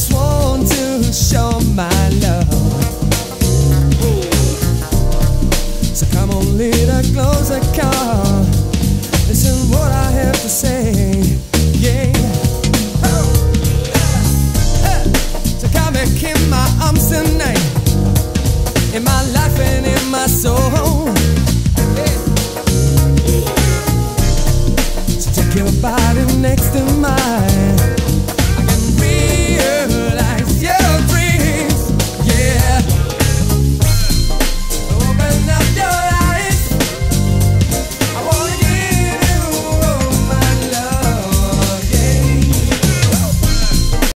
sworn to show my love. So come on, little closer, come. Listen what I have to say. Yeah.